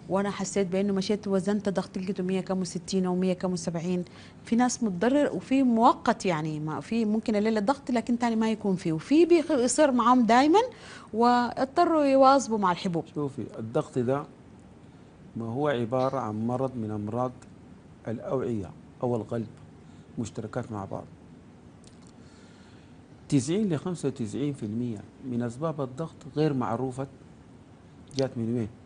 وانا حسيت بانه مشيت وزنت ضغط لقيته 100 كم و60 او 100 كم و70. في ناس متضرر وفي مؤقت، يعني ما في ممكن الليله ضغط لكن تاني ما يكون فيه، وفي بيصير معاهم دائما واضطروا يواظبوا مع الحبوب. شوفي الضغط ده ما هو عبارة عن مرض من أمراض الأوعية أو القلب، مشتركات مع بعض. 90 ل 95% من أسباب الضغط غير معروفة جات من وين.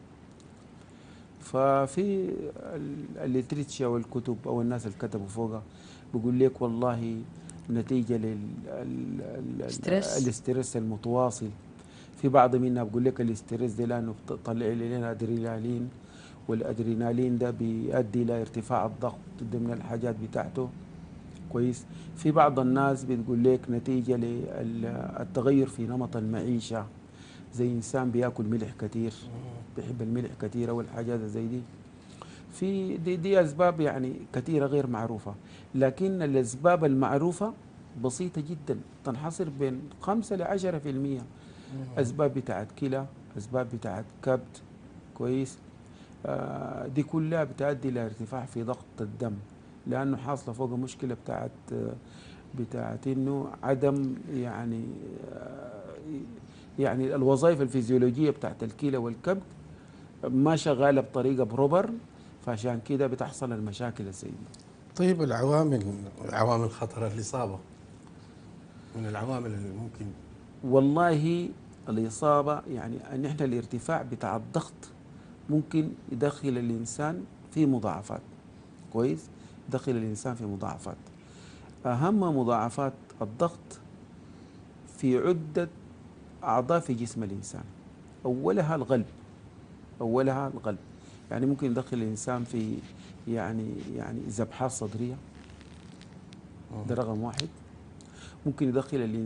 ففي الليتريتشر والكتب أو الناس اللي كتبوا فوقها بيقول لك والله نتيجة ستريس. للاسترس المتواصل. في بعض منها بقول لك الاسترس ده لأنه بتطلع لنا أدرينالين، والأدرينالين ده بيؤدي إلى ارتفاع الضغط، ده من الحاجات بتاعته. كويس. في بعض الناس بتقول لك نتيجة للتغير في نمط المعيشة، زي إنسان بياكل ملح كتير، بيحب الملح كتير أو الحاجات زي دي. في دي أسباب يعني كثيرة غير معروفة. لكن الأسباب المعروفة بسيطة جدا، تنحصر بين 5 ل 10%. أسباب بتاعت كلى، أسباب بتاعت كبد. كويس. دي كلها بتؤدي إلى ارتفاع في ضغط الدم، لأنه حاصلة فوق مشكلة بتاعت إنه عدم يعني الوظائف الفيزيولوجية بتاعت الكلى والكبد ما شغالة بطريقة بروبر، فعشان كده بتحصل المشاكل الزي دي. طيب عوامل خطر الإصابة من العوامل اللي ممكن. والله الإصابة يعني أن إحنا الارتفاع بتاع الضغط ممكن يدخل الإنسان في مضاعفات. كويس. يدخل الإنسان في مضاعفات. أهم مضاعفات الضغط في عدة أعضاء في جسم الإنسان. أولها القلب. أولها القلب. يعني ممكن يدخل الإنسان في يعني ذبحات صدرية. ده رقم واحد. ممكن يدخل الإنسان